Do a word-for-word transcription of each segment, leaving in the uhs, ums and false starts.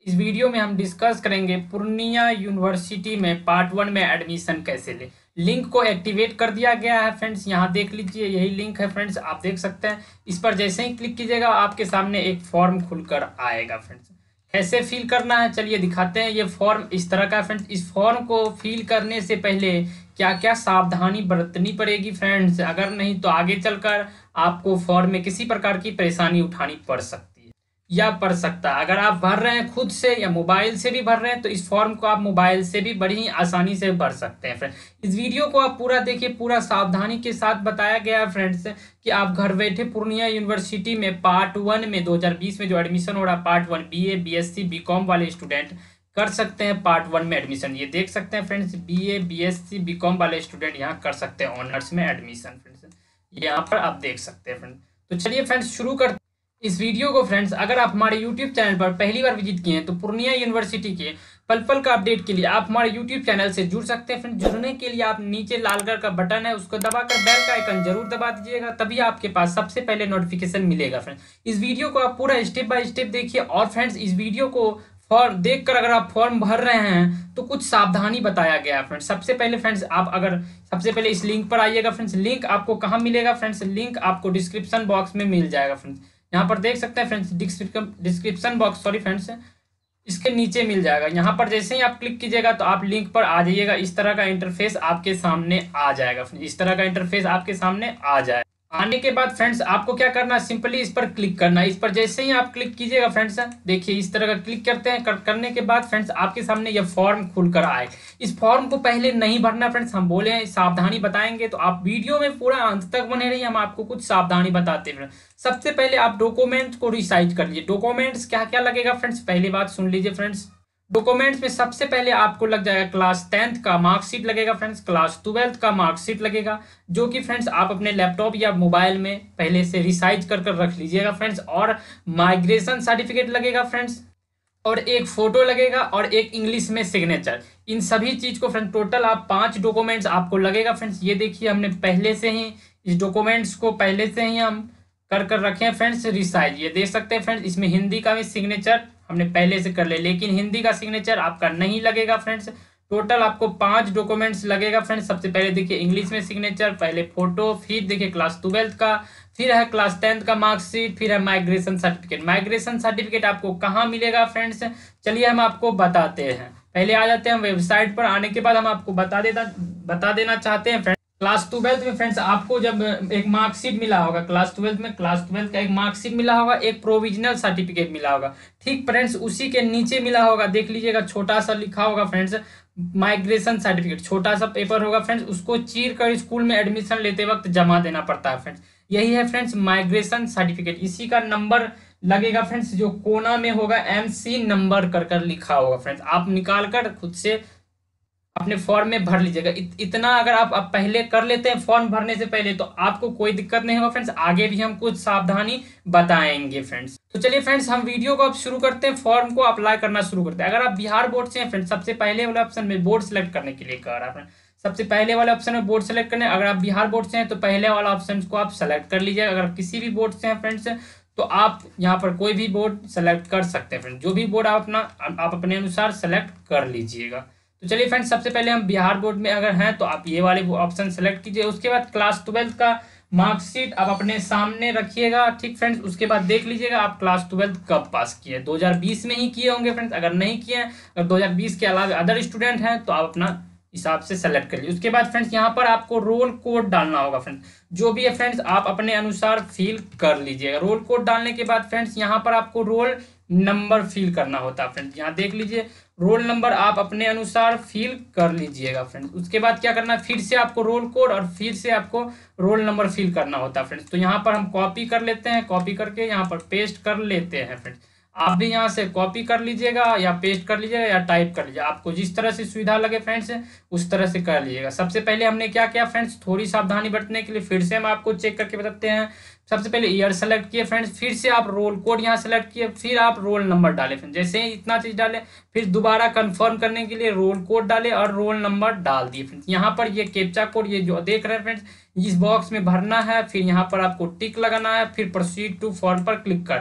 इस वीडियो में हम डिस्कस करेंगे पूर्णिया यूनिवर्सिटी में पार्ट वन में एडमिशन कैसे ले। लिंक को एक्टिवेट कर दिया गया है फ्रेंड्स, यहाँ देख लीजिए, यही लिंक है फ्रेंड्स, आप देख सकते हैं। इस पर जैसे ही क्लिक कीजिएगा आपके सामने एक फॉर्म खुलकर आएगा फ्रेंड्स। कैसे फिल करना है चलिए दिखाते हैं। ये फॉर्म इस तरह का है फ्रेंड्स। इस फॉर्म को फिल करने से पहले क्या क्या सावधानी बरतनी पड़ेगी फ्रेंड्स, अगर नहीं तो आगे चलकर आपको फॉर्म में किसी प्रकार की परेशानी उठानी पड़ सकती है या पड़ सकता है। अगर आप भर रहे हैं खुद से या मोबाइल से भी भर रहे हैं तो इस फॉर्म को आप मोबाइल से भी बड़ी ही आसानी से भर सकते हैं फ्रेंड। इस वीडियो को आप पूरा देखिए, पूरा सावधानी के साथ बताया गया है फ्रेंड्स कि आप घर बैठे पूर्णिया यूनिवर्सिटी में पार्ट वन में दो हज़ार बीस में जो एडमिशन हो रहा है, part one B A B S C B com वाले स्टूडेंट कर सकते हैं पार्ट वन में एडमिशन। ये देख सकते हैं friends, B A B S C B com वाले स्टूडेंट यहाँ कर सकते हैं ऑनर्स में एडमिशन फ्रेंड्स। यहाँ पर आप देख सकते हैं फ्रेंड्स। तो चलिए फ्रेंड्स शुरू कर इस वीडियो को फ्रेंड्स। अगर आप हमारे यूट्यूब चैनल पर पहली बार विजिट किए हैं तो पूर्णिया यूनिवर्सिटी के पल पल का अपडेट के लिए आप हमारे यूट्यूब चैनल से जुड़ सकते हैं फ्रेंड्स। जुड़ने के लिए आप नीचे लाल कलर का बटन है उसको दबाकर बेल का आइकन जरूर दबा दीजिएगा, तभी आपके पास सबसे पहले नोटिफिकेशन मिलेगा फ्रेंड्स। इस वीडियो को आप पूरा स्टेप बाय स्टेप देखिए और फ्रेंड्स इस वीडियो को फॉर्म देखकर अगर आप फॉर्म भर रहे हैं तो कुछ सावधानी बताया गया है फ्रेंड्स। सबसे पहले फ्रेंड्स आप अगर सबसे पहले इस लिंक पर आइएगा फ्रेंड्स। लिंक आपको कहाँ मिलेगा फ्रेंड्स? लिंक आपको डिस्क्रिप्शन बॉक्स में मिल जाएगा फ्रेंड्स। यहाँ पर देख सकते हैं friends, description box sorry friends इसके नीचे मिल जाएगा। यहाँ पर जैसे ही आप क्लिक कीजिएगा तो आप लिंक पर आ जाइएगा। इस तरह का इंटरफेस आपके सामने आ जाएगा फ्रेंड्स। इस तरह का इंटरफेस आपके सामने आ जाएगा। आने के बाद फ्रेंड्स आपको क्या करना है, सिंपली इस पर क्लिक करना है। इस पर जैसे ही आप क्लिक कीजिएगा फ्रेंड्स, देखिए इस तरह का क्लिक करते हैं। कर, करने के बाद फ्रेंड्स आपके सामने यह फॉर्म खुलकर आए। इस फॉर्म को पहले नहीं भरना फ्रेंड्स, हम बोले हैं सावधानी बताएंगे तो आप वीडियो में पूरा अंत तक बने रहिए, हम आपको कुछ सावधानी बताते हैं। सबसे पहले आप डॉक्यूमेंट्स को रिसाइज कर लीजिए। डॉक्यूमेंट्स क्या क्या लगेगा फ्रेंड्स, पहली बात सुन लीजिए फ्रेंड्स। डॉक्यूमेंट्स में सबसे पहले आपको लग जाएगा क्लास टेंथ का मार्कशीट लगेगा फ्रेंड्स, क्लास ट्वेल्थ का मार्कशीट लगेगा, जो कि फ्रेंड्स आप अपने लैपटॉप या मोबाइल में पहले से रिसाइज कर कर रख लीजिएगा फ्रेंड्स। और माइग्रेशन सर्टिफिकेट लगेगा फ्रेंड्स, और एक फोटो लगेगा और एक इंग्लिश में सिग्नेचर। इन सभी चीज को फ्रेंड टोटल आप पांच डॉक्यूमेंट्स आपको लगेगा फ्रेंड्स। ये देखिए हमने पहले से ही इस डॉक्यूमेंट्स को पहले से ही हम कर कर रखे हैं फ्रेंड्स रिसाइज। ये देख सकते हैं फ्रेंड्स, इसमें हिंदी का भी सिग्नेचर हमने पहले से कर लिया, लेकिन हिंदी का सिग्नेचर आपका नहीं लगेगा फ्रेंड्स। टोटल आपको पांच डॉक्यूमेंट्स लगेगा फ्रेंड्स। सबसे पहले देखिए इंग्लिश में सिग्नेचर, पहले फोटो, फिर देखिए क्लास ट्वेल्थ का, फिर है क्लास टेंथ का मार्कशीट, फिर है माइग्रेशन सर्टिफिकेट। माइग्रेशन सर्टिफिकेट आपको कहाँ मिलेगा फ्रेंड्स, चलिए हम आपको बताते हैं। पहले आ जाते हैं वेबसाइट पर। आने के बाद हम आपको बता देता बता देना चाहते हैं फ्रेंड्स, क्लास ट्वेल्थ में फ्रेंड्स आपको जब एक मार्कशीट मिला होगा, क्लास ट्वेल्थ में क्लास ट्वेल्थ का एक मार्कशीट मिला होगा, एक प्रोविजनल सर्टिफिकेट मिला होगा, ठीक फ्रेंड्स। उसी के नीचे मिला होगा, देख लीजिएगा छोटा सा लिखा होगा फ्रेंड्स माइग्रेशन सर्टिफिकेट। छोटा सा पेपर होगा फ्रेंड्स, उसको चीर कर स्कूल में एडमिशन लेते वक्त जमा देना पड़ता है फ्रेंड्स। यही है फ्रेंड्स माइग्रेशन सर्टिफिकेट। इसी का नंबर लगेगा फ्रेंड्स, जो कोना में होगा एम सी नंबर कर कर लिखा होगा फ्रेंड्स। आप निकाल कर खुद से अपने फॉर्म में भर लीजिएगा। इत, इतना अगर आप, आप पहले कर लेते हैं फॉर्म भरने से पहले तो आपको कोई दिक्कत नहीं होगा फ्रेंड्स। आगे भी हम कुछ सावधानी बताएंगे फ्रेंड्स। तो चलिए फ्रेंड्स हम वीडियो को अब शुरू करते हैं, फॉर्म को अप्लाई करना शुरू करते हैं। अगर आप बिहार बोर्ड से हैं फ्रेंड्स, सबसे पहले वाले ऑप्शन में बोर्ड सेलेक्ट करने के लिए कह रहा है फ्रेंड। सबसे पहले वाले ऑप्शन में बोर्ड सेलेक्ट करने, अगर आप बिहार बोर्ड से हैं तो पहले वाला ऑप्शन को आप सेलेक्ट कर लीजिएगा। अगर किसी भी बोर्ड से हैं फ्रेंड्स तो आप यहाँ पर कोई भी बोर्ड सेलेक्ट कर सकते हैं फ्रेंड। जो भी बोर्ड आप अपना आप अपने अनुसार सेलेक्ट कर लीजिएगा। तो चलिए फ्रेंड्स सबसे पहले हम बिहार बोर्ड में अगर हैं तो आप ये वाले ऑप्शन सेलेक्ट कीजिए। उसके बाद क्लास ट्वेल्थ का मार्कशीट आप अपने सामने रखिएगा, ठीक फ्रेंड्स। उसके बाद देख लीजिएगा आप क्लास ट्वेल्थ कब पास किए, दो हज़ार बीस में ही किए होंगे फ्रेंड्स। अगर नहीं किए हैं, अगर दो हज़ार बीस के अलावा अदर स्टूडेंट हैं तो आप अपना हिसाब से सेलेक्ट कर लीजिए। उसके बाद फ्रेंड्स यहाँ पर आपको रोल कोड डालना होगा फ्रेंड्स। जो भी है फ्रेंड्स आप अपने अनुसार फिल कर लीजिएगा। रोल कोड डालने के बाद फ्रेंड्स यहाँ पर आपको रोल नंबर फिल करना होता है फ्रेंड्स। यहाँ देख लीजिए रोल नंबर आप अपने अनुसार फिल कर लीजिएगा फ्रेंड्स। उसके बाद क्या करना है, फिर से आपको रोल कोड और फिर से आपको रोल नंबर फिल करना होता है फ्रेंड्स। तो यहाँ पर हम कॉपी कर लेते हैं, कॉपी करके यहाँ पर पेस्ट कर लेते हैं फ्रेंड्स। आप भी यहाँ से कॉपी कर लीजिएगा या पेस्ट कर लीजिएगा या टाइप कर लीजिएगा, आपको जिस तरह से सुविधा लगे फ्रेंड्स उस तरह से कर लीजिएगा। सबसे पहले हमने क्या किया फ्रेंड्स, थोड़ी सावधानी बरतने के लिए फिर से हम आपको चेक करके बताते हैं। सबसे पहले ईयर सेलेक्ट किए फ्रेंड्स, फिर से आप रोल कोड यहाँ सेलेक्ट किए, फिर आप रोल नंबर डाले फ्रेंड्स। जैसे ही इतना चीज डाले फिर दोबारा कंफर्म करने के लिए रोल कोड डाले और रोल नंबर डाल दिए फ्रेंड्स। यहाँ पर ये कैप्चा कोड ये जो देख रहे हैं फ्रेंड्स इस बॉक्स में भरना है, फिर यहाँ पर आपको टिक लगाना है, फिर प्रोसीड टू फॉर्म पर क्लिक करना।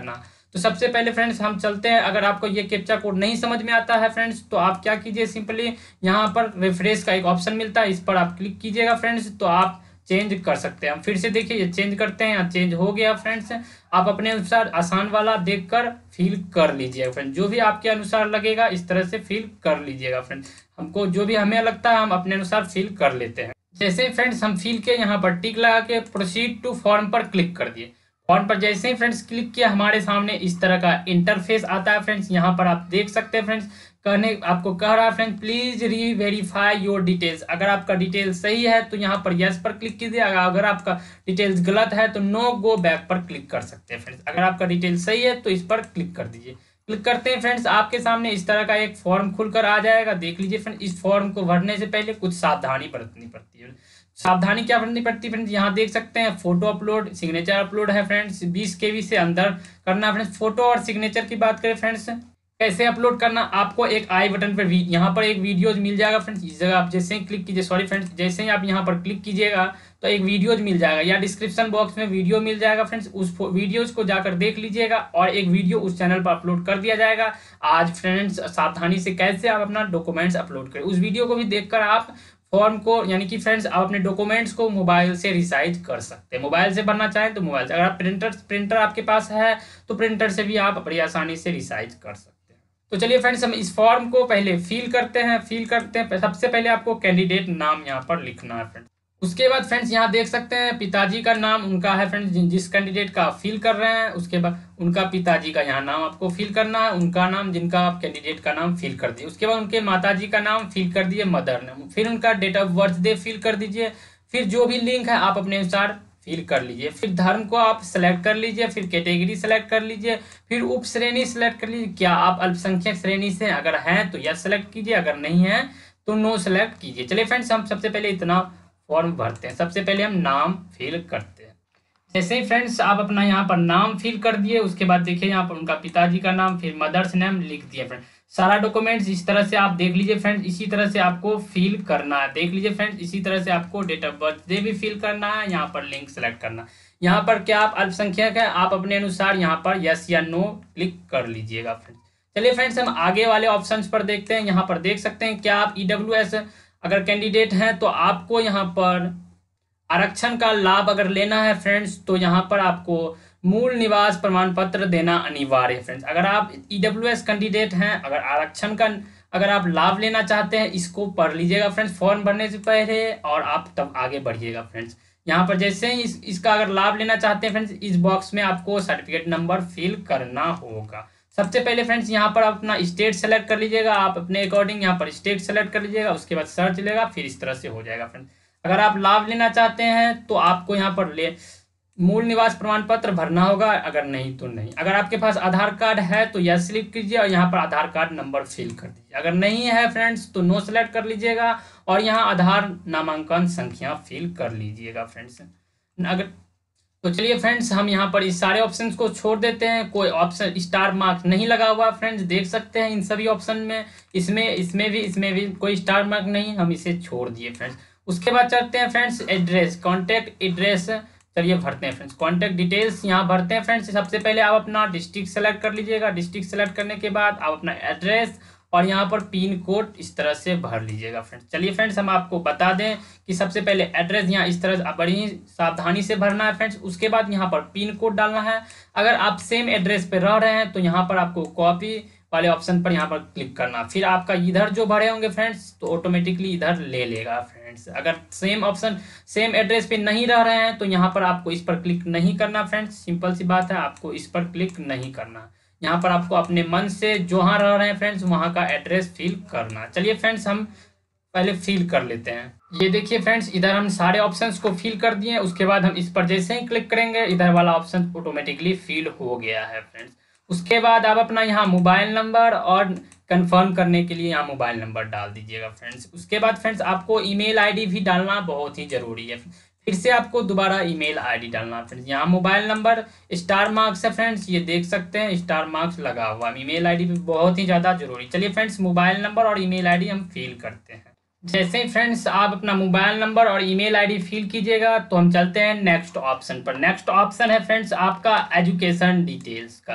तो सबसे पहले फ्रेंड्स हम चलते हैं। अगर आपको ये कैप्चा कोड नहीं समझ में आता है फ्रेंड्स, तो आप क्या कीजिए, सिंपली यहाँ पर रिफ्रेश का एक ऑप्शन मिलता है, इस पर आप क्लिक कीजिएगा फ्रेंड्स, तो आप चेंज कर सकते हैं। हम फिर से देखिए ये चेंज करते हैं, यहाँ चेंज हो गया फ्रेंड्स। आप अपने अनुसार आसान वाला देखकर फिल कर लीजिएगा फ्रेंड्स, जो भी आपके अनुसार लगेगा इस तरह से फिल कर लीजिएगा फ्रेंड्स। हमको जो भी हमें लगता है हम अपने अनुसार फिल कर लेते हैं। जैसे ही फ्रेंड्स हम फिल के यहाँ पर टिक लगा के प्रोसीड टू फॉर्म पर क्लिक कर दिए। फॉर्म पर जैसे ही फ्रेंड्स क्लिक किया, हमारे सामने इस तरह का इंटरफेस आता है फ्रेंड्स। यहाँ पर आप देख सकते हैं फ्रेंड्स, कहने आपको कह रहा है friends please reverify your details. अगर आपका डिटेल सही है तो यहाँ पर यस पर क्लिक कीजिए, अगर आपका डिटेल्स गलत है तो नो गो बैक पर क्लिक कर सकते हैं फ्रेंड्स। अगर आपका डिटेल सही है तो इस पर क्लिक कर दीजिए। क्लिक करते हैं फ्रेंड्स, आपके सामने इस तरह का एक फॉर्म खुलकर आ जाएगा। देख लीजिए फ्रेंड्स, इस फॉर्म को भरने से पहले कुछ सावधानी बरतनी पड़ती है। सावधानी क्या बरतनी पड़ती है फ्रेंड्स, यहाँ देख सकते हैं फोटो अपलोड, सिग्नेचर अपलोड है फ्रेंड्स, बीस केबी से अंदर करना फ्रेंड्स। फोटो और सिग्नेचर की बात करें फ्रेंड्स, कैसे अपलोड करना, आपको एक आई बटन पर भी यहाँ पर एक वीडियोज मिल जाएगा फ्रेंड्स। इस जगह आप जैसे ही क्लिक कीजिए, सॉरी फ्रेंड्स, जैसे ही आप यहाँ पर क्लिक कीजिएगा तो एक वीडियोज मिल जाएगा, या डिस्क्रिप्शन बॉक्स में वीडियो मिल जाएगा फ्रेंड्स। उस वीडियोज को जाकर देख लीजिएगा और एक वीडियो उस चैनल पर अपलोड कर दिया जाएगा आज फ्रेंड्स, सावधानी से कैसे आप अपना डॉक्यूमेंट्स अपलोड करें। उस वीडियो को भी देखकर आप फॉर्म को, यानी कि फ्रेंड्स आप अपने डॉक्यूमेंट्स को मोबाइल से रिसाइज कर सकते हैं। मोबाइल से भरना चाहें तो मोबाइल से, अगर आप प्रिंटर प्रिंटर आपके पास है तो प्रिंटर से भी आप बड़ी आसानी से रिसाइज कर सकते हैं। तो चलिए फ्रेंड्स हम इस फॉर्म को पहले फिल करते हैं। फिल करते हैं सबसे पहले आपको कैंडिडेट नाम यहाँ पर लिखना है फ्रेंड्स। उसके बाद फ्रेंड्स यहाँ देख सकते हैं पिताजी का नाम उनका है फ्रेंड्स, जिस कैंडिडेट का आप फिल कर रहे हैं उसके बाद उनका पिताजी का यहाँ नाम आपको फिल करना है, उनका नाम जिनका आप कैंडिडेट का नाम फिल कर दिए। उसके बाद उनके माताजी का नाम फिल कर दिए, मदर नेम, फिर उनका date of birth day fill कर दीजिए। फिर जो भी लिंक है आप अपने अनुसार फिल कर लीजिए। फिर धर्म को आप सेलेक्ट कर लीजिए, फिर कैटेगरी सेलेक्ट कर लीजिए, फिर उप श्रेणी सेलेक्ट कर लीजिए। क्या आप अल्पसंख्यक श्रेणी से अगर हैं तो यस सेलेक्ट कीजिए, अगर नहीं है तो नो सेलेक्ट कीजिए। चलिए फ्रेंड्स हम सबसे पहले इतना फॉर्म भरते हैं। सबसे पहले हम नाम फिल करते हैं। जैसे ही फ्रेंड्स आप अपना यहाँ पर नाम फिल कर दिए, उसके बाद देखिए यहाँ पर उनका पिताजी का नाम, फिर मदर्स नेम लिख दिए फ्रेंड। सारा डॉक्यूमेंट्स इस तरह से आप देख लीजिए फ्रेंड्स, इसी तरह से आपको फिल करना है। देख लीजिए फ्रेंड्स, इसी तरह से आपको डेट ऑफ बर्थ डे भी फिल करना है। यहाँ पर लिंक सेलेक्ट करना, यहाँ पर क्या आप अल्पसंख्यक है आप अपने अनुसार यहाँ पर यस या नो क्लिक कर लीजिएगा फ्रेंड्स। चलिए फ्रेंड्स हम आगे वाले ऑप्शन पर देखते हैं। यहाँ पर देख सकते हैं क्या आप ई डब्ल्यू एस अगर कैंडिडेट हैं तो आपको यहाँ पर आरक्षण का लाभ अगर लेना है फ्रेंड्स, तो यहाँ पर आपको मूल निवास प्रमाण पत्र देना अनिवार्य है फ्रेंड्स। अगर आप ई डब्ल्यू एस कैंडिडेट हैं, अगर आरक्षण का अगर आप लाभ लेना चाहते हैं, इसको पढ़ लीजिएगा फ्रेंड्स फॉर्म भरने से पहले, और आप तब आगे बढ़िएगा फ्रेंड्स। यहाँ पर जैसे ही इस, इसका अगर लाभ लेना चाहते हैं फ्रेंड्स, इस बॉक्स में आपको सर्टिफिकेट नंबर फिल करना होगा। सबसे पहले फ्रेंड्स यहाँ पर अपना स्टेट सेलेक्ट कर लीजिएगा, आप अपने अकॉर्डिंग यहाँ पर स्टेट सेलेक्ट कर लीजिएगा, उसके बाद सर्च लेगा, फिर इस तरह से हो जाएगा फ्रेंड्स। अगर आप लाभ लेना चाहते हैं तो आपको यहाँ पर ले मूल निवास प्रमाण पत्र भरना होगा, अगर नहीं तो नहीं। अगर आपके पास आधार कार्ड है तो यस क्लिक कीजिए और यहाँ पर आधार कार्ड नंबर फिल कर दीजिए। अगर नहीं है फ्रेंड्स तो नो सेलेक्ट कर लीजिएगा और यहाँ आधार नामांकन संख्या फिल कर लीजिएगा फ्रेंड्स। अगर तो चलिए फ्रेंड्स हम यहाँ पर इस सारे ऑप्शंस को छोड़ देते हैं। कोई ऑप्शन स्टार मार्क नहीं लगा हुआ फ्रेंड्स, देख सकते हैं इन सभी ऑप्शन में, इसमें इसमें भी इसमें भी कोई स्टार मार्क नहीं, हम इसे छोड़ दिए फ्रेंड्स। उसके बाद चलते हैं फ्रेंड्स एड्रेस, कॉन्टैक्ट एड्रेस चलिए भरते हैं फ्रेंड्स। कॉन्टैक्ट डिटेल्स यहाँ भरते हैं फ्रेंड्स। सबसे पहले आप अपना डिस्ट्रिक्ट सेलेक्ट कर लीजिएगा, डिस्ट्रिक्ट सेलेक्ट करने के बाद आप अपना एड्रेस और यहाँ पर पिन कोड इस तरह से भर लीजिएगा फ्रेंड्स। चलिए फ्रेंड्स हम आपको बता दें कि सबसे पहले एड्रेस यहाँ इस तरह बड़ी सावधानी से भरना है फ्रेंड्स। उसके बाद यहाँ पर पिन कोड डालना है। अगर आप सेम एड्रेस पे रह रहे हैं तो यहाँ पर आपको कॉपी वाले ऑप्शन पर यहाँ पर क्लिक करना, फिर आपका इधर जो भरे होंगे फ्रेंड्स तो ऑटोमेटिकली इधर ले लेगा फ्रेंड्स। अगर सेम ऑप्शन सेम एड्रेस पे नहीं रह रहे हैं तो यहाँ पर आपको इस पर क्लिक नहीं करना फ्रेंड्स, सिंपल सी बात है, आपको इस पर क्लिक नहीं करना। यहाँ पर आपको अपने मन से जहाँ रह रहे हैं फ्रेंड्स वहाँ का एड्रेस फिल करना। चलिए फ्रेंड्स हम पहले फिल कर लेते हैं। ये देखिए फ्रेंड्स इधर हम सारे ऑप्शंस को फिल कर दिए। उसके बाद हम इस पर जैसे ही क्लिक करेंगे इधर वाला ऑप्शन ऑटोमेटिकली फिल हो गया है फ्रेंड्स। उसके बाद आप अपना यहाँ मोबाइल नंबर और कंफर्म करने के लिए यहाँ मोबाइल नंबर डाल दीजिएगा फ्रेंड्स। उसके बाद फ्रेंड्स आपको ईमेल आईडी भी डालना बहुत ही ज़रूरी है, फिर से आपको दोबारा ईमेल आईडी डालना फ्रेंड्स। यहाँ मोबाइल नंबर स्टार मार्क्स है फ्रेंड्स, ये देख सकते हैं स्टार मार्क्स लगा हुआ। ईमेल आईडी भी बहुत ही ज़्यादा जरूरी। चलिए फ्रेंड्स मोबाइल नंबर और ईमेल आईडी हम फिल करते हैं। जैसे ही फ्रेंड्स आप अपना मोबाइल नंबर और ईमेल आईडी फिल कीजिएगा तो हम चलते हैं नेक्स्ट ऑप्शन पर। नेक्स्ट ऑप्शन है फ्रेंड्स आपका एजुकेशन डिटेल्स का।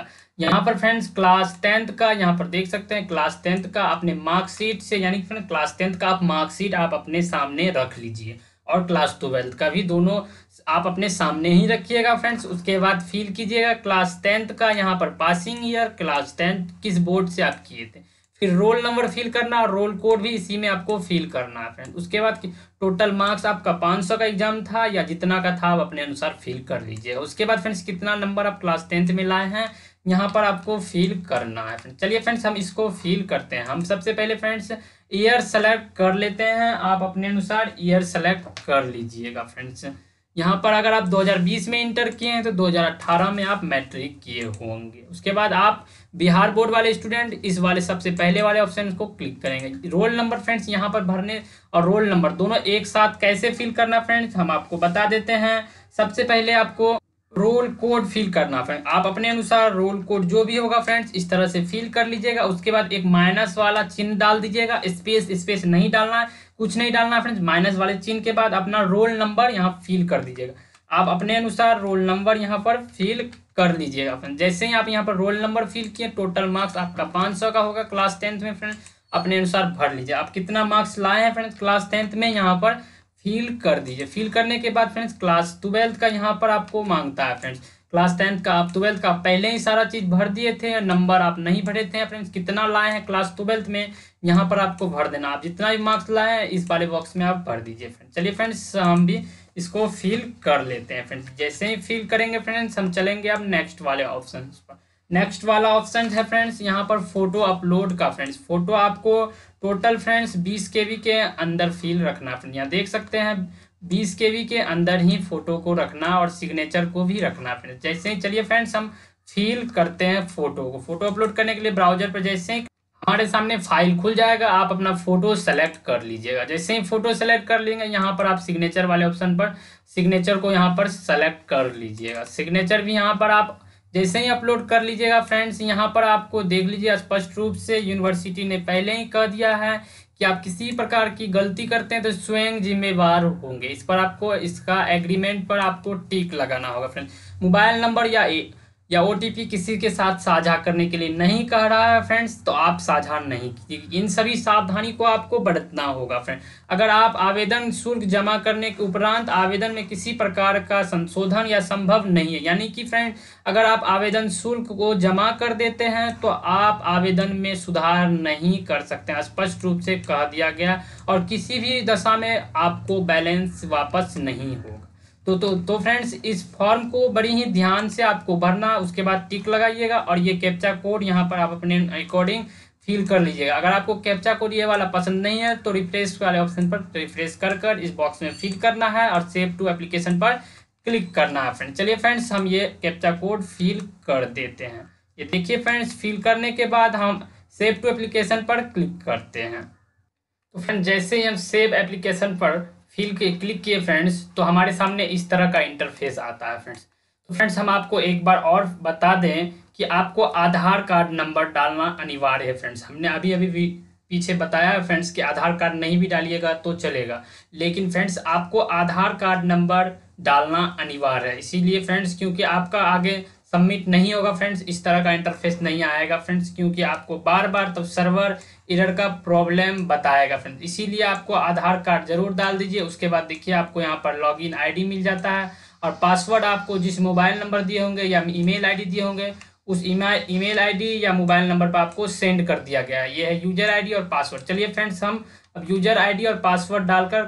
यहाँ पर फ्रेंड्स क्लास टेंथ का यहाँ पर देख सकते हैं, क्लास टेंथ का अपने मार्कशीट से, यानी कि फ्रेंड क्लास टेंथ का आप मार्कशीट आप अपने सामने रख लीजिए, और क्लास ट्वेल्थ का भी दोनों आप अपने सामने ही रखिएगा फ्रेंड्स। उसके बाद फिल कीजिएगा क्लास टेंथ का यहाँ पर पासिंग ईयर, क्लास टेंथ किस बोर्ड से आप किए थे, फिर रोल नंबर फिल करना और रोल कोड भी इसी में आपको फिल करना है फ्रेंड। उसके बाद टोटल मार्क्स आपका पाँच सौ का एग्जाम था या जितना का था आप अपने अनुसार फिल कर लीजिएगा। उसके बाद फ्रेंड्स कितना नंबर आप क्लास टेंथ में लाए हैं यहाँ पर आपको फिल करना है फ्रेंड्स। चलिए फ्रेंड्स हम इसको फिल करते हैं। हम सबसे पहले फ्रेंड्स ईयर सेलेक्ट कर लेते हैं, आप अपने अनुसार ईयर सेलेक्ट कर लीजिएगा फ्रेंड्स। यहाँ पर अगर आप दो हज़ार बीस में इंटर किए हैं तो दो हज़ार अठारह में आप मैट्रिक किए होंगे। उसके बाद आप बिहार बोर्ड वाले स्टूडेंट इस वाले सबसे पहले वाले ऑप्शन को क्लिक करेंगे। रोल नंबर फ्रेंड्स यहाँ पर भरने और रोल नंबर दोनों एक साथ कैसे फिल करना फ्रेंड्स हम आपको बता देते हैं। सबसे पहले आपको रोल कोड फिल करना फ्रेंड, आप अपने अनुसार रोल कोड जो भी होगा फ्रेंड्स इस तरह से फिल कर लीजिएगा। उसके बाद एक माइनस वाला चिन्ह डाल दीजिएगा, स्पेस स्पेस नहीं डालना है, कुछ नहीं डालना है फ्रेंड्स। माइनस वाले चिन्ह के बाद अपना रोल नंबर यहाँ फिल कर दीजिएगा। आप अपने अनुसार रोल नंबर यहाँ पर फिल कर लीजिएगा फ्रेंड। जैसे ही आप यहाँ पर रोल नंबर फिल किए टोटल मार्क्स आपका पाँच सौ का होगा क्लास टेंथ में फ्रेंड, अपने अनुसार भर लीजिए। आप कितना मार्क्स लाए हैं फ्रेंड्स क्लास टेंथ में यहाँ पर फिल कर दीजिए। फिल करने के बाद फ्रेंड्स क्लास ट्वेल्थ का यहाँ पर आपको मांगता है फ्रेंड्स। क्लास टेंथ का आप ट्वेल्थ का पहले ही सारा चीज भर दिए थे, नंबर आप नहीं भरे थे फ्रेंड्स। कितना लाए हैं क्लास ट्वेल्थ में यहाँ पर आपको भर देना। आप जितना भी मार्क्स लाए हैं इस वाले बॉक्स में आप भर दीजिए फ्रेंड्स। चलिए फ्रेंड्स हम भी इसको फिल कर लेते हैं फ्रेंड्स। जैसे ही फिल करेंगे फ्रेंड्स हम चलेंगे अब नेक्स्ट वाले ऑप्शन पर। नेक्स्ट वाला ऑप्शन है फ्रेंड्स यहाँ पर फोटो अपलोड का फ्रेंड्स। फोटो आपको टोटल फ्रेंड्स बीस के बी के अंदर फिल रखना फ्रेंड। यहाँ देख सकते हैं बीस के बी के अंदर ही फोटो को रखना और सिग्नेचर को भी रखना फ्रेंड्स। जैसे ही चलिए फ्रेंड्स हम फिल करते हैं फोटो को। फोटो अपलोड करने के लिए ब्राउजर पर जैसे ही हमारे सामने फाइल खुल जाएगा आप अपना फोटो सेलेक्ट कर लीजिएगा। जैसे ही फोटो सेलेक्ट कर लेंगे यहाँ पर आप सिग्नेचर वाले ऑप्शन पर सिग्नेचर को यहाँ पर सेलेक्ट कर लीजिएगा। सिग्नेचर भी यहाँ पर आप जैसे ही अपलोड कर लीजिएगा फ्रेंड्स। यहाँ पर आपको देख लीजिए स्पष्ट रूप से यूनिवर्सिटी ने पहले ही कह दिया है कि आप किसी प्रकार की गलती करते हैं तो स्वयं जिम्मेवार होंगे। इस पर आपको इसका एग्रीमेंट पर आपको टिक लगाना होगा फ्रेंड्स। मोबाइल नंबर या ए, या ओ टी पी किसी के साथ साझा करने के लिए नहीं कह रहा है फ्रेंड्स, तो आप साझा नहीं कीजिए। इन सभी सावधानी को आपको बरतना होगा फ्रेंड। अगर आप आवेदन शुल्क जमा करने के उपरांत आवेदन में किसी प्रकार का संशोधन या संभव नहीं है, यानी कि फ्रेंड अगर आप आवेदन शुल्क को जमा कर देते हैं तो आप आवेदन में सुधार नहीं कर सकते हैं, स्पष्ट रूप से कह दिया गया। और किसी भी दशा में आपको बैलेंस वापस नहीं होगा। तो तो तो फ्रेंड्स इस फॉर्म को बड़ी ही ध्यान से आपको भरना, उसके बाद टिक लगाइएगा और ये कैप्चा कोड यहाँ पर आप अपने अकॉर्डिंग फिल कर लीजिएगा। अगर आपको कैप्चा कोड ये वाला पसंद नहीं है तो रिफ्रेश वाले ऑप्शन पर रिफ्रेश कर कर इस बॉक्स में फिल करना है और सेव टू एप्लीकेशन पर क्लिक करना है फ्रेंड्स। चलिए फ्रेंड्स हम ये कैप्चा कोड फिल कर देते हैं। ये देखिए फ्रेंड्स फिल करने के बाद हम सेव टू एप्लीकेशन पर क्लिक करते हैं। तो फ्रेंड्स जैसे ही हम सेव एप्लीकेशन पर फिल के क्लिक किए फ्रेंड्स तो हमारे सामने इस तरह का इंटरफेस आता है फ्रेंड्स। तो फ्रेंड्स हम आपको एक बार और बता दें कि आपको आधार कार्ड नंबर डालना अनिवार्य है फ्रेंड्स। हमने अभी अभी भी पीछे बताया है फ्रेंड्स कि आधार कार्ड नहीं भी डालिएगा तो चलेगा, लेकिन फ्रेंड्स आपको आधार कार्ड नंबर डालना अनिवार्य है। इसीलिए फ्रेंड्स क्योंकि आपका आगे सबमिट नहीं होगा फ्रेंड्स, इस तरह का इंटरफेस नहीं आएगा फ्रेंड्स, क्योंकि आपको बार बार तो सर्वर एरर का प्रॉब्लम बताएगा फ्रेंड्स। इसीलिए आपको आधार कार्ड जरूर डाल दीजिए। उसके बाद देखिए आपको यहाँ पर लॉगिन आईडी मिल जाता है और पासवर्ड आपको जिस मोबाइल नंबर दिए होंगे या ईमेल आईडी दिए होंगे उस ईमेल ईमेल आईडी या मोबाइल नंबर पर आपको सेंड कर दिया गया है। ये है यूजर आईडी और पासवर्ड। चलिए फ्रेंड्स हम अब यूजर आईडी और पासवर्ड डालकर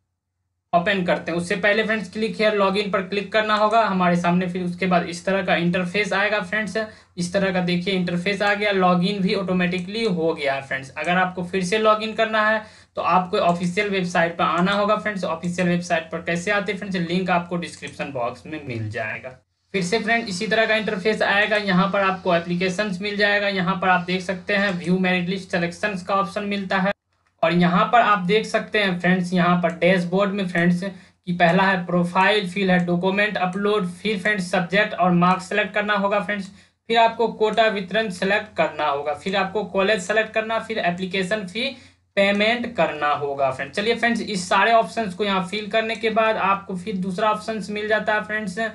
ओपन करते हैं। उससे पहले फ्रेंड्स क्लिक हियर लॉगिन पर क्लिक करना होगा हमारे सामने। फिर उसके बाद इस तरह का इंटरफेस आएगा फ्रेंड्स। इस तरह का देखिए इंटरफेस आ गया। लॉगिन भी ऑटोमेटिकली हो गया है फ्रेंड्स। अगर आपको फिर से लॉगिन करना है तो आपको ऑफिशियल वेबसाइट पर आना होगा फ्रेंड्स। ऑफिशियल वेबसाइट पर कैसे आते हैं फ्रेंड्स, लिंक आपको डिस्क्रिप्शन बॉक्स में मिल जाएगा। फिर से फ्रेंड इसी तरह का इंटरफेस आएगा। यहाँ पर आपको एप्लीकेशंस मिल जाएगा। यहाँ पर आप देख सकते हैं व्यू मेरिट लिस्ट सिलेक्शंस का ऑप्शन मिलता है और यहाँ पर आप देख सकते हैं फ्रेंड्स यहाँ पर डैशबोर्ड में फ्रेंड्स कि पहला है प्रोफाइल, फिर है डॉक्यूमेंट अपलोड, फिर फ्रेंड्स सब्जेक्ट और मार्क्स सेलेक्ट करना होगा फ्रेंड्स। फिर आपको कोटा वितरण सेलेक्ट करना होगा, फिर आपको कॉलेज सेलेक्ट करना, फिर एप्लीकेशन फी पेमेंट करना होगा फ्रेंड्स। चलिए फ्रेंड्स इस सारे ऑप्शंस को यहाँ फिल करने के बाद आपको फिर दूसरा ऑप्शन मिल जाता है फ्रेंड्स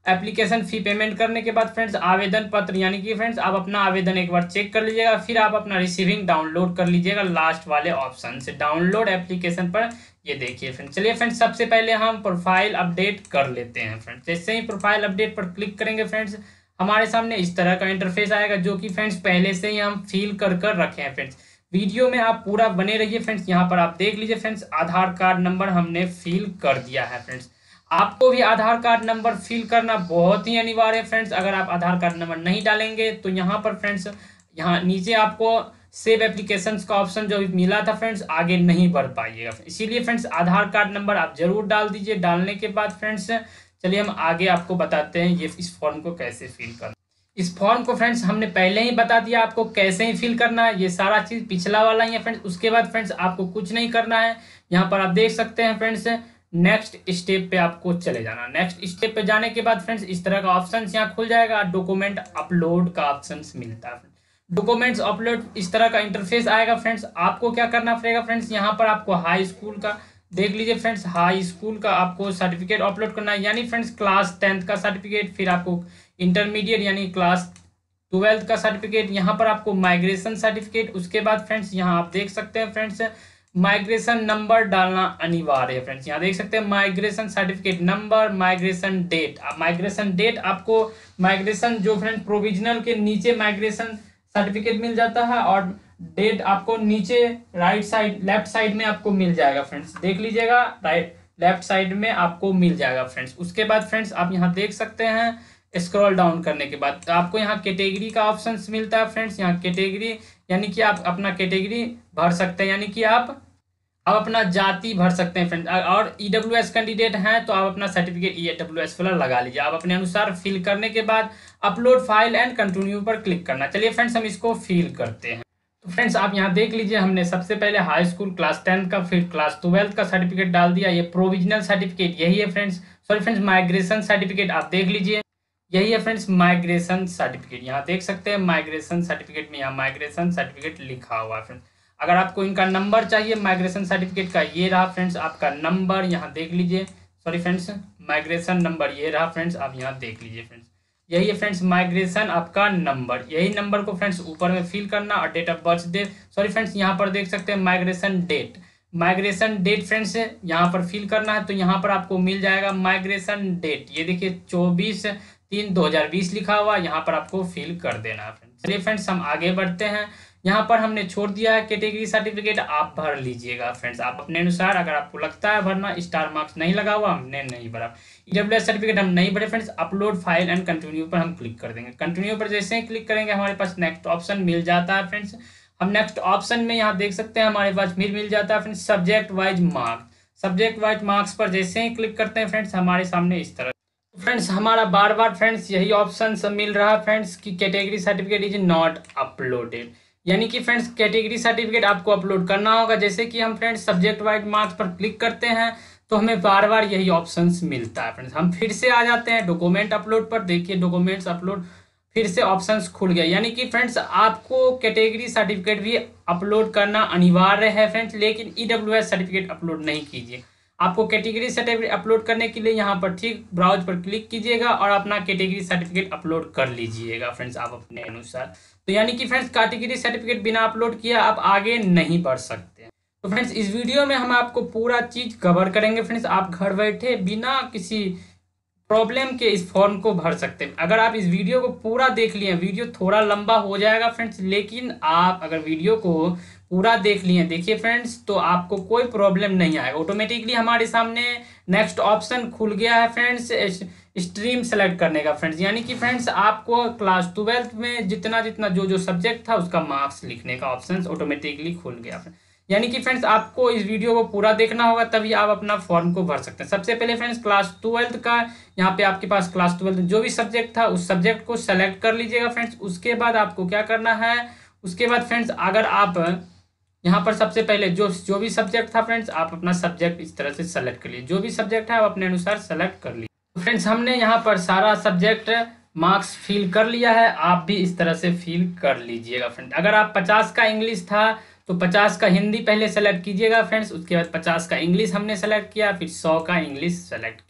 एप्लीकेशन फ़ी पेमेंट करने के बाद फ्रेंड्स आवेदन पत्र, यानी कि फ्रेंड्स आप अपना आवेदन एक बार चेक कर लीजिएगा, फिर आप अपना रिसीविंग डाउनलोड कर लीजिएगा लास्ट वाले ऑप्शन से, डाउनलोड एप्लीकेशन पर। ये देखिए फ्रेंड्स, चलिए फ्रेंड्स सबसे पहले हम प्रोफाइल अपडेट कर लेते हैं फ्रेंड्स। जैसे ही प्रोफाइल अपडेट पर क्लिक करेंगे फ्रेंड्स, हमारे सामने इस तरह का इंटरफेस आएगा, जो कि फ्रेंड्स पहले से ही हम फिल कर कर रखे हैं फ्रेंड्स। वीडियो में आप पूरा बने रहिए फ्रेंड्स। यहाँ पर आप देख लीजिए फ्रेंड्स, आधार कार्ड नंबर हमने फिल कर दिया है फ्रेंड्स। आपको भी आधार कार्ड नंबर फिल करना बहुत ही अनिवार्य है फ्रेंड्स। अगर आप आधार कार्ड नंबर नहीं डालेंगे तो यहाँ पर फ्रेंड्स, यहाँ नीचे आपको सेव एप्लीकेशंस का ऑप्शन जो मिला था फ्रेंड्स, आगे नहीं बढ़ पाइएगा। इसीलिए फ्रेंड्स आधार कार्ड नंबर आप जरूर डाल दीजिए। डालने के बाद फ्रेंड्स चलिए हम आगे आपको बताते हैं ये इस फॉर्म को कैसे फिल करना। इस फॉर्म को फ्रेंड्स हमने पहले ही बता दिया आपको कैसे ही फिल करना है, ये सारा चीज़ पिछला वाला ही है फ्रेंड्स। उसके बाद फ्रेंड्स आपको कुछ नहीं करना है। यहाँ पर आप देख सकते हैं फ्रेंड्स, नेक्स्ट स्टेप पे आपको चले जाना। नेक्स्ट स्टेप पे जाने के बाद फ्रेंड्स इस तरह का ऑप्शन यहाँ खुल जाएगा, डॉक्यूमेंट अपलोड का ऑप्शन मिलता है। डॉक्यूमेंट्स अपलोड इस तरह का इंटरफेस आएगा फ्रेंड्स। आपको क्या करना पड़ेगा फ्रेंड्स, यहाँ पर आपको हाई स्कूल का देख लीजिए फ्रेंड्स, हाई स्कूल का आपको सर्टिफिकेट अपलोड करना है, यानी फ्रेंड्स क्लास टेंथ का सर्टिफिकेट, फिर आपको इंटरमीडिएट यानी क्लास ट्वेल्थ का सर्टिफिकेट, यहाँ पर आपको माइग्रेशन सर्टिफिकेट। उसके बाद फ्रेंड्स यहाँ आप देख सकते हैं फ्रेंड्स, माइग्रेशन नंबर डालना अनिवार्य है फ्रेंड्स। यहाँ देख सकते हैं migration certificate number, migration date. अब माइग्रेशन डेट आपको माइग्रेशन जो फ्रेंड प्रोविजनल के नीचे माइग्रेशन सर्टिफिकेट मिल जाता है, और डेट आपको नीचे राइट साइड लेफ्ट साइड में आपको मिल जाएगा फ्रेंड्स। देख लीजिएगा, राइट लेफ्ट साइड में आपको मिल जाएगा फ्रेंड्स। उसके बाद फ्रेंड्स आप यहाँ देख सकते हैं, स्क्रॉल डाउन करने के बाद आपको यहाँ कैटेगरी का ऑप्शन मिलता है फ्रेंड्स। यहाँ कैटेगरी यानी कि आप अपना कैटेगरी भर सकते हैं, यानी कि आप आप अपना जाति भर सकते हैं फ्रेंड्स। और ई डब्ल्यू एस कैंडिडेट हैं तो आप अपना सर्टिफिकेट ई डब्ल्यू एस वाला लगा लीजिए। आप अपने अनुसार फिल करने के बाद अपलोड फाइल एंड कंटिन्यू पर क्लिक करना। चलिए फ्रेंड्स हम इसको फिल करते हैं। तो फ्रेंड्स आप यहाँ देख लीजिए, हमने सबसे पहले हाई स्कूल क्लास टेंथ का, फिर क्लास ट्वेल्थ का सर्टिफिकेट डाल दिया। ये प्रोविजनल सर्टिफिकेट यही है friends, sorry friends migration certificate आप देख लीजिए, यही है फ्रेंड्स माइग्रेशन सर्टिफिकेट। यहाँ देख सकते हैं माइग्रेशन सर्टिफिकेट में यहाँ माइग्रेशन सर्टिफिकेट लिखा हुआ है फ्रेंड्स। अगर आपको इनका नंबर चाहिए माइग्रेशन सर्टिफिकेट का, ये रहा फ्रेंड्स आपका नंबर, यहाँ देख लीजिए, सॉरी फ्रेंड्स माइग्रेशन नंबर ये रहा फ्रेंड्स, आप यहाँ देख लीजिए फ्रेंड्स, यही है फ्रेंड्स माइग्रेशन आपका नंबर। यही नंबर को फ्रेंड्स ऊपर में फिल करना, और date of birth date, sorry friends यहाँ पर देख सकते हैं migration date, migration date friends यहाँ पर फिल करना है। तो यहाँ पर आपको मिल जाएगा माइग्रेशन डेट, ये देखिए चौबीस तीन दो हजार बीस लिखा हुआ, यहाँ पर आपको फिल कर देना है फ्रेंड्स। चलिए फ्रेंड्स हम आगे बढ़ते हैं। यहाँ पर हमने छोड़ दिया है कैटेगरी सर्टिफिकेट, आप भर लीजिएगा फ्रेंड्स आप अपने अनुसार। अगर आपको लगता है भरना, स्टार मार्क्स नहीं लगा हुआ, हमने नहीं भरा। ई डब्ल्यू एस सर्टिफिकेट हम नहीं भरे friends. Upload file and continue पर हम क्लिक कर देंगे। कंटिन्यू पर जैसे ही क्लिक करेंगे हमारे पास नेक्स्ट ऑप्शन मिल जाता है फ्रेंड्स। हम नेक्स्ट ऑप्शन में यहाँ देख सकते हैं हमारे पास मिल मिल जाता है friends subject wise marks. Subject wise marks पर जैसे ही क्लिक करते हैं फ्रेंड्स हमारे सामने इस तरह फ्रेंड्स हमारा बार बार फ्रेंड्स यही ऑप्शन सब मिल रहा है फ्रेंड्स कि category certificate is not uploaded, यानी कि फ्रेंड्स कैटेगरी सर्टिफिकेट आपको अपलोड करना होगा। जैसे कि हम फ्रेंड्स सब्जेक्ट वाइज मार्क्स पर क्लिक करते हैं तो हमें बार बार यही ऑप्शंस मिलता है फ्रेंड्स। हम फिर से आ जाते हैं डॉक्यूमेंट अपलोड पर, देखिए डॉक्यूमेंट्स अपलोड फिर से ऑप्शंस खुल गया, यानी कि फ्रेंड्स आपको कैटेगरी सर्टिफिकेट भी अपलोड करना अनिवार्य है फ्रेंड्स, लेकिन E W S certificate upload नहीं कीजिए। आपको कैटेगरी सर्टिफिकेट अपलोड करने के लिए यहाँ पर ठीक ब्राउज पर क्लिक कीजिएगा और अपना कैटेगरी सर्टिफिकेट अपलोड कर लीजिएगा फ्रेंड्स आप अपने अनुसार। तो यानी कि फ्रेंड्स कैटेगरी सर्टिफिकेट बिना अपलोड किया आप आगे नहीं बढ़ सकते। तो फ्रेंड्स इस वीडियो में हम आपको पूरा चीज़ कवर करेंगे फ्रेंड्स, आप घर बैठे बिना किसी प्रॉब्लम के इस फॉर्म को भर सकते हैं। अगर आप इस वीडियो को पूरा देख लिए, वीडियो थोड़ा लंबा हो जाएगा फ्रेंड्स, लेकिन आप अगर वीडियो को पूरा देख लिए देखिए फ्रेंड्स तो आपको कोई प्रॉब्लम नहीं आएगा। ऑटोमेटिकली हमारे सामने नेक्स्ट ऑप्शन खुल गया है फ्रेंड्स स्ट्रीम सेलेक्ट करने का फ्रेंड्स, यानी कि फ्रेंड्स आपको क्लास ट्वेल्थ में जितना जितना जो जो सब्जेक्ट था उसका मार्क्स लिखने का ऑप्शन ऑटोमेटिकली खुल गया फ्रेंड्स। यानी कि फ्रेंड्स आपको इस वीडियो को पूरा देखना होगा तभी आप अपना फॉर्म को भर सकते हैं। सबसे पहले फ्रेंड्स क्लास ट्वेल्थ का यहाँ पे आपके पास क्लास ट्वेल्थ जो भी सब्जेक्ट था उस सब्जेक्ट को सेलेक्ट कर लीजिएगा फ्रेंड्स। उसके बाद आपको क्या करना है, उसके बाद फ्रेंड्स अगर आप यहाँ पर सबसे पहले जो जो भी सब्जेक्ट था फ्रेंड्स आप अपना सब्जेक्ट इस तरह से सेलेक्ट कर लीजिए, जो भी सब्जेक्ट है आप अपने अनुसार सेलेक्ट कर लीजिए। फ्रेंड्स हमने यहाँ पर सारा सब्जेक्ट मार्क्स फिल कर लिया है, आप भी इस तरह से फिल कर लीजिएगा फ्रेंड्स। अगर आप पचास का इंग्लिश था तो पचास का हिंदी पहले सेलेक्ट कीजिएगा फ्रेंड्स, उसके बाद पचास का इंग्लिश हमने सेलेक्ट किया, फिर सौ का इंग्लिश सेलेक्ट किया।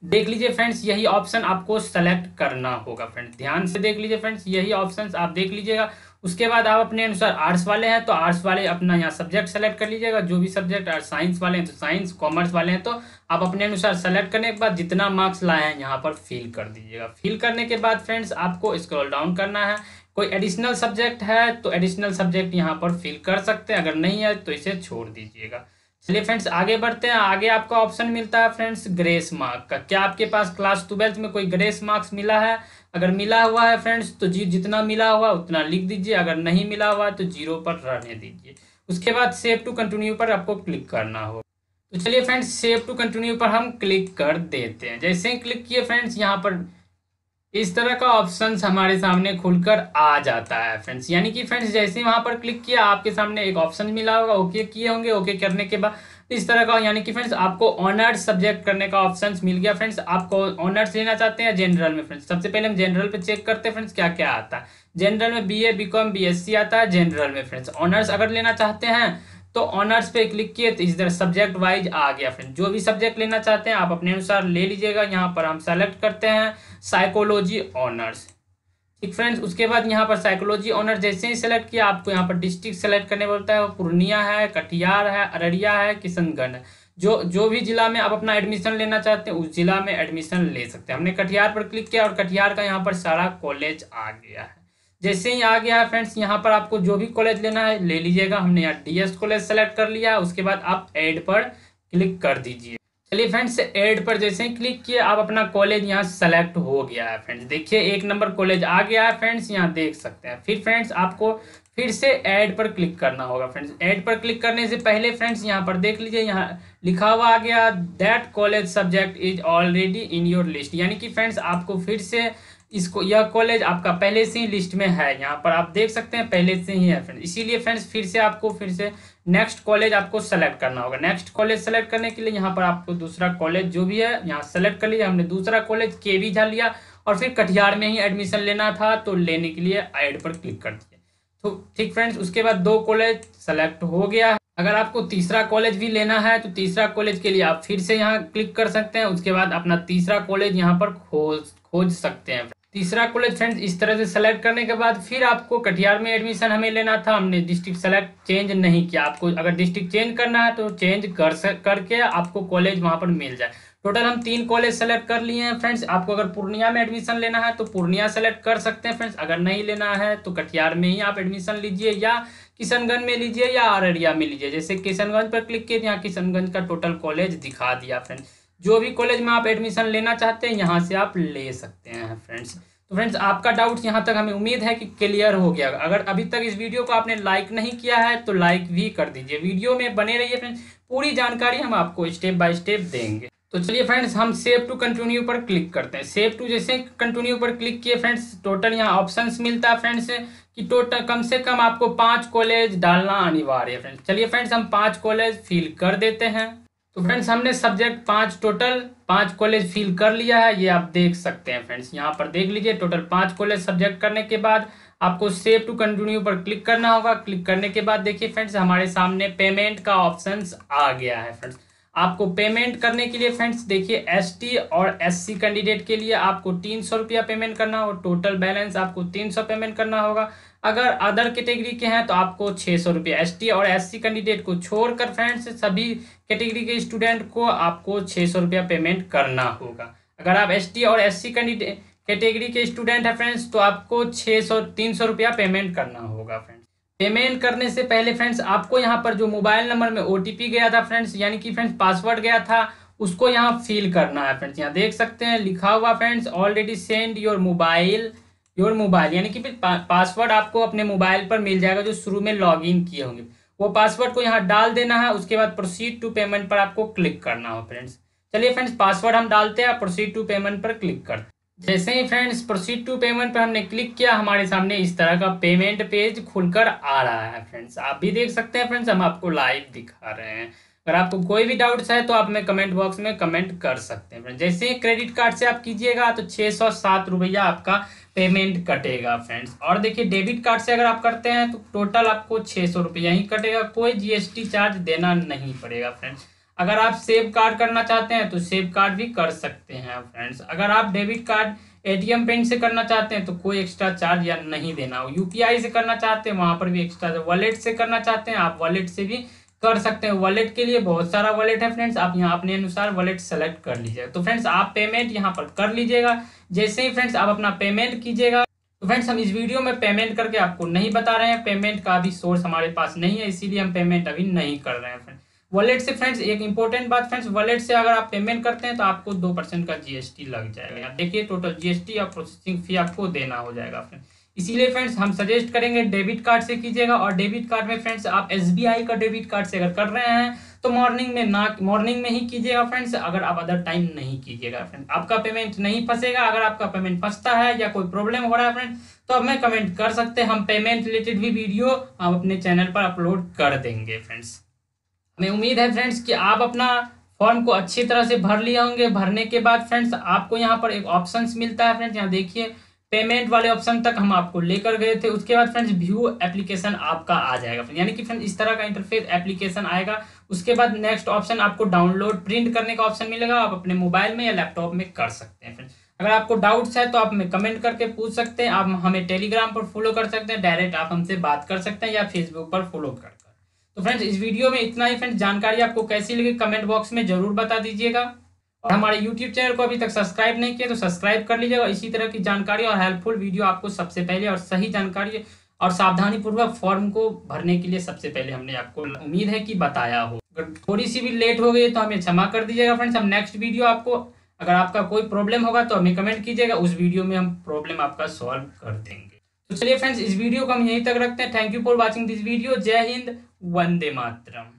देख लीजिए फ्रेंड्स, यही ऑप्शन आपको सेलेक्ट करना होगा फ्रेंड्स, ध्यान से देख लीजिए फ्रेंड्स, यही ऑप्शंस आप देख लीजिएगा। उसके बाद आप अपने अनुसार आर्ट्स वाले हैं तो आर्ट्स वाले अपना यहाँ सब्जेक्ट सेलेक्ट कर लीजिएगा, जो भी सब्जेक्ट, और साइंस वाले हैं तो साइंस, कॉमर्स वाले हैं तो आप अपने अनुसार सेलेक्ट करने के बाद जितना मार्क्स लाए हैं यहाँ पर फिल कर दीजिएगा। फिल करने के बाद फ्रेंड्स आपको स्क्रॉल डाउन करना है, कोई एडिशनल सब्जेक्ट है तो एडिशनल सब्जेक्ट यहाँ पर फिल कर सकते हैं, अगर नहीं है तो इसे छोड़ दीजिएगा। चलिए फ्रेंड्स आगे बढ़ते हैं। आगे आपका ऑप्शन मिलता है फ्रेंड्स ग्रेस मार्क का। क्या आपके पास क्लास ट्वेल्थ में कोई ग्रेस मार्क्स मिला है? अगर मिला हुआ है फ्रेंड्स तो जी जितना मिला हुआ उतना लिख दीजिए, अगर नहीं मिला हुआ तो जीरो पर रहने दीजिए। उसके बाद सेव टू कंटिन्यू पर आपको क्लिक करना हो। तो चलिए फ्रेंड्स सेव टू कंटिन्यू पर हम क्लिक कर देते हैं। जैसे ही क्लिक किए फ्रेंड्स यहाँ पर इस तरह का ऑप्शंस हमारे सामने खुलकर आ जाता है फ्रेंड्स, यानी कि फ्रेंड्स जैसे ही वहां पर क्लिक किया आपके सामने एक ऑप्शन मिला होगा, ओके किए होंगे, ओके करने के बाद इस तरह का, यानी कि फ्रेंड्स आपको ऑनर्स सब्जेक्ट करने का ऑप्शंस मिल गया फ्रेंड्स। आपको ऑनर्स लेना चाहते हैं जनरल में फ्रेंड्स, सबसे पहले हम जनरल पे चेक करते हैं फ्रेंड्स क्या क्या आता है। जनरल में B A B com B S C आता है जनरल में फ्रेंड्स। ऑनर्स अगर लेना चाहते हैं तो ऑनर्स पे क्लिक किए तो इस तरह सब्जेक्ट वाइज आ गया फ्रेंड्स, जो भी सब्जेक्ट लेना चाहते हैं आप अपने अनुसार ले लीजिएगा। यहाँ पर हम सेलेक्ट करते हैं साइकोलॉजी ऑनर्स, ठीक फ्रेंड्स। उसके बाद यहाँ पर साइकोलॉजी ऑनर्स जैसे ही सेलेक्ट किया आपको यहाँ पर डिस्ट्रिक्ट सेलेक्ट करने बोलता है, पूर्णिया है, कटिहार है, अररिया है, किशनगंज है। जो जो भी जिला में आप अपना एडमिशन लेना चाहते हैं उस जिला में एडमिशन ले सकते हैं। हमने कटिहार पर क्लिक किया और कटिहार का यहाँ पर सारा कॉलेज आ गया है। जैसे ही आ गया है फ्रेंड्स यहाँ पर आपको जो भी कॉलेज लेना है ले लीजिएगा। हमने यहाँ डी एस कॉलेज सेलेक्ट कर लिया है। उसके बाद आप ऐड पर क्लिक कर दीजिए। चलिए फ्रेंड्स ऐड पर जैसे ही क्लिक किए आप अपना कॉलेज यहाँ सेलेक्ट हो गया है फ्रेंड्स। देखिए एक नंबर कॉलेज आ गया है फ्रेंड्स, यहाँ देख सकते हैं। फिर फ्रेंड्स आपको फिर से ऐड पर क्लिक करना होगा फ्रेंड्स। ऐड पर क्लिक करने से पहले फ्रेंड्स यहाँ पर देख लीजिए, यहाँ लिखा हुआ आ गया that college subject is already in your list, यानी कि फ्रेंड्स आपको फिर से इसको, यह कॉलेज आपका पहले से ही लिस्ट में है, यहाँ पर आप देख सकते हैं पहले से ही है फ्रेंड्स। इसीलिए फ्रेंड्स फिर से आपको फिर से नेक्स्ट कॉलेज आपको सेलेक्ट करना होगा। नेक्स्ट कॉलेज सेलेक्ट करने के लिए यहाँ पर आपको दूसरा कॉलेज जो भी है यहाँ सेलेक्ट कर लिया। हमने दूसरा कॉलेज के वी झा लिया और फिर कटिहार में ही एडमिशन लेना था तो लेने के लिए ऐड पर क्लिक कर दिया। तो ठीक फ्रेंड्स उसके बाद दो कॉलेज सेलेक्ट हो गया है। अगर आपको तीसरा कॉलेज भी लेना है तो तीसरा कॉलेज के लिए आप फिर से यहाँ क्लिक कर सकते हैं। उसके बाद अपना तीसरा कॉलेज यहाँ पर खोज खोज सकते हैं। तीसरा कॉलेज फ्रेंड्स इस तरह से सेलेक्ट करने के बाद फिर आपको कटिहार में एडमिशन हमें लेना था, हमने डिस्ट्रिक्ट सेलेक्ट चेंज नहीं किया। आपको अगर डिस्ट्रिक्ट चेंज करना है तो चेंज कर सक करके आपको कॉलेज वहाँ पर मिल जाए। टोटल हम तीन कॉलेज सेलेक्ट कर लिए हैं फ्रेंड्स। आपको अगर पूर्णिया में एडमिशन लेना है तो पूर्णिया सेलेक्ट कर सकते हैं फ्रेंड्स। अगर नहीं लेना है तो कटिहार में ही आप एडमिशन लीजिए या किशनगंज में लीजिए या अररिया में लीजिए। जैसे किशनगंज पर क्लिक किए यहाँ किशनगंज का टोटल कॉलेज दिखा दिया फ्रेंड्स। जो भी कॉलेज में आप एडमिशन लेना चाहते हैं यहाँ से आप ले सकते हैं फ्रेंड्स। तो फ्रेंड्स आपका डाउट यहाँ तक हमें उम्मीद है कि क्लियर हो गया। अगर अभी तक इस वीडियो को आपने लाइक नहीं किया है तो लाइक भी कर दीजिए। वीडियो में बने रहिए फ्रेंड्स, पूरी जानकारी हम आपको स्टेप बाय स्टेप देंगे। तो चलिए फ्रेंड्स हम सेव टू कंटिन्यू पर क्लिक करते हैं। सेव टू जैसे कंटिन्यू पर क्लिक किए फ्रेंड्स टोटल यहाँ ऑप्शंस मिलता है फ्रेंड्स कि टोटल कम से कम आपको पाँच कॉलेज डालना अनिवार्य है फ्रेंड्स। चलिए फ्रेंड्स हम पाँच कॉलेज फिल कर देते हैं। तो फ्रेंड्स हमने सब्जेक्ट पांच टोटल पांच कॉलेज फिल कर लिया है, ये आप देख सकते हैं फ्रेंड्स। यहाँ पर देख लीजिए टोटल पांच कॉलेज सब्जेक्ट करने के बाद आपको सेव टू कंटिन्यू पर क्लिक करना होगा। क्लिक करने के बाद देखिए फ्रेंड्स हमारे सामने पेमेंट का ऑप्शंस आ गया है फ्रेंड्स। आपको पेमेंट करने के लिए फ्रेंड्स देखिए एसटी और एससी कैंडिडेट के लिए आपको तीन सौ रुपया पेमेंट करना होगा। टोटल बैलेंस आपको तीन सौ पेमेंट करना होगा। अगर अदर कैटेगरी के हैं तो आपको छः सौ रुपये। एसटी और एससी कैंडिडेट को छोड़कर फ्रेंड्स सभी कैटेगरी के स्टूडेंट को आपको छः सौ रुपया पेमेंट करना होगा। अगर आप एसटी और एससी कैंडिडेट कैटेगरी के स्टूडेंट हैं फ्रेंड्स तो आपको छः सौ तीन सौ रुपया पेमेंट करना होगा फ्रेंड्स। पेमेंट करने से पहले फ्रेंड्स आपको यहाँ पर जो मोबाइल नंबर में ओटीपी गया था फ्रेंड्स, यानी कि फ्रेंड्स पासवर्ड गया था, उसको यहाँ फिल करना है फ्रेंड्स। यहाँ देख सकते हैं लिखा हुआ friends already send your mobile your mobile, यानी कि फिर पा, पासवर्ड आपको अपने मोबाइल पर मिल जाएगा जो शुरू में लॉगिन किए होंगे। वो पासवर्ड को यहाँ डाल देना है। उसके बाद प्रोसीड टू पेमेंट पर आपको क्लिक करना हो फ्रेंड्स। चलिए फ्रेंड्स पासवर्ड हम डालते हैं, प्रोसीड टू पेमेंट पर क्लिक करते हैं। जैसे ही फ्रेंड्स प्रोसीड टू पेमेंट पर हमने क्लिक किया हमारे सामने इस तरह का पेमेंट पेज खुलकर आ रहा है फ्रेंड्स। आप भी देख सकते हैं फ्रेंड्स, हम आपको लाइव दिखा रहे हैं। अगर आपको कोई भी डाउट्स है तो आप हमें कमेंट बॉक्स में कमेंट कर सकते हैं फ्रेंड्स। जैसे ही क्रेडिट कार्ड से आप कीजिएगा तो छः सौ सात रुपया आपका पेमेंट कटेगा फ्रेंड्स। और देखिए डेबिट कार्ड से अगर आप करते हैं तो टोटल आपको छः सौ रुपया ही कटेगा, कोई जीएसटी चार्ज देना नहीं पड़ेगा फ्रेंड्स। अगर आप सेव कार्ड करना चाहते हैं तो सेव कार्ड भी कर सकते हैं फ्रेंड्स। अगर आप डेबिट कार्ड एटीएम पिन से करना चाहते हैं तो कोई एक्स्ट्रा चार्ज या नहीं देना हो। यूपीआई से करना चाहते हैं वहाँ पर भी एक्स्ट्रा, वॉलेट से करना चाहते हैं आप वॉलेट से भी कर सकते हैं। वॉलेट के लिए बहुत सारा वॉलेट है फ्रेंड्स, आप यहाँ अपने अनुसार वॉलेट सेलेक्ट कर लीजिएगा। तो फ्रेंड्स आप पेमेंट यहाँ पर कर लीजिएगा। जैसे ही फ्रेंड्स आप अपना पेमेंट कीजिएगा, तो फ्रेंड्स हम इस वीडियो में पेमेंट करके आपको नहीं बता रहे हैं, पेमेंट का अभी सोर्स हमारे पास नहीं है, इसीलिए हम पेमेंट अभी नहीं कर रहे हैं फ्रेंड्स। वॉलेट से फ्रेंड्स एक इंपॉर्टेंट बात फ्रेंड्स, वॉलेट से अगर आप पेमेंट करते हैं तो आपको दो परसेंट का जीएसटी लग जाएगा। यहाँ देखिए टोटल जीएसटी और प्रोसेसिंग फी आपको देना हो जाएगा फ्रेंड्स। इसीलिए फ्रेंड्स हम सजेस्ट करेंगे डेबिट कार्ड से कीजिएगा। और डेबिट कार्ड में फ्रेंड्स आप एसबीआई का डेबिट कार्ड से अगर कर रहे हैं तो मॉर्निंग में ना मॉर्निंग में ही कीजिएगा फ्रेंड्स, अगर आप अदर टाइम नहीं कीजिएगा फ्रेंड्स। आपका पेमेंट नहीं फंसेगा। अगर आपका पेमेंट फंसता है या कोई प्रॉब्लम हो रहा है फ्रेंड्स तो आप हमें कमेंट कर सकते हैं, हम पेमेंट रिलेटेड भी वीडियो हम अपने चैनल पर अपलोड कर देंगे फ्रेंड्स। हमें उम्मीद है फ्रेंड्स कि आप अपना फॉर्म को अच्छी तरह से भर लिए होंगे। भरने के बाद फ्रेंड्स आपको यहाँ पर एक ऑप्शंस मिलता है फ्रेंड्स, यहाँ देखिए पेमेंट वाले ऑप्शन तक हम आपको लेकर गए थे। उसके बाद फ्रेंड्स व्यू एप्लीकेशन आपका आ जाएगा, यानी कि फ्रेंड्स इस तरह का इंटरफेस एप्लीकेशन आएगा। उसके बाद नेक्स्ट ऑप्शन आपको डाउनलोड प्रिंट करने का ऑप्शन मिलेगा, आप अपने मोबाइल में या लैपटॉप में कर सकते हैं फ्रेंड्स। अगर आपको डाउट्स है तो आप हमें कमेंट करके पूछ सकते हैं। आप हमें टेलीग्राम पर फॉलो कर सकते हैं, डायरेक्ट आप हमसे बात कर सकते हैं या फेसबुक पर फॉलो कर। तो फ्रेंड्स इस वीडियो में इतना ही फ्रेंड्स। जानकारी आपको कैसी लगी कमेंट बॉक्स में जरूर बता दीजिएगा। और हमारे यूट्यूब चैनल को अभी तक सब्सक्राइब नहीं किया तो सब्सक्राइब कर लीजिएगा। इसी तरह की जानकारी और हेल्पफुल वीडियो आपको सबसे पहले और सही जानकारी और सावधानी पूर्वक फॉर्म को भरने के लिए सबसे पहले हमने आपको उम्मीद है कि बताया हो। अगर थोड़ी सी भी लेट हो गई तो हमें क्षमा कर दीजिएगा फ्रेंड्स। हम नेक्स्ट वीडियो आपको, अगर आपका कोई प्रॉब्लम होगा तो हमें कमेंट कीजिएगा, उस वीडियो में हम प्रॉब्लम आपका सॉल्व कर देंगे। तो चलिए फ्रेंड्स इस वीडियो को हम यहीं तक रखते हैं। Thank you for watching this video. जय हिंद, वंदे मातरम।